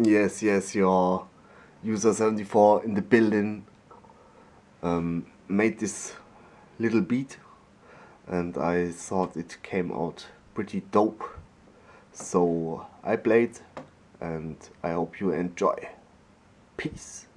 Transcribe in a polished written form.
Yes, your user 74 in the building made this little beat, and I thought it came out pretty dope. So I played, and I hope you enjoy. Peace.